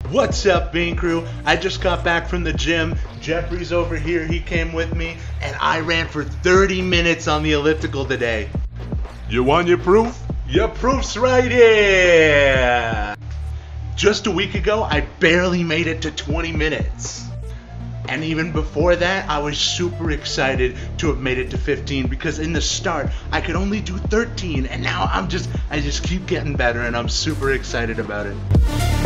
What's up, Bean Crew? I just got back from the gym. Jeffrey's over here, he came with me, and I ran for 30 minutes on the elliptical today. You want your proof? Your proof's right here! Just a week ago, I barely made it to 20 minutes. And even before that, I was super excited to have made it to 15 because in the start, I could only do 13, and now I just keep getting better, and I'm super excited about it.